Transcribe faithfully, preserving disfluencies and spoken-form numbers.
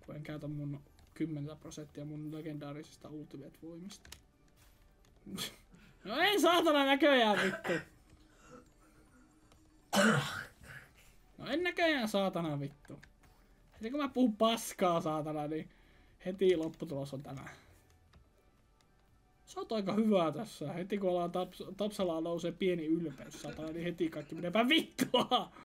kun en käytä mun kymmenen prosenttia mun legendaarisista ultimate-voimista. No ei saatana näköjään vittu! No en näköjään saatana vittu. Heti kun mä puhun paskaa saatana, niin heti lopputulos on tämä. Sä oot aika hyvää tässä. Heti kun ollaan taps Tapsalaa nousee pieni ylpeys saatana, niin heti kaikki menepä vittua!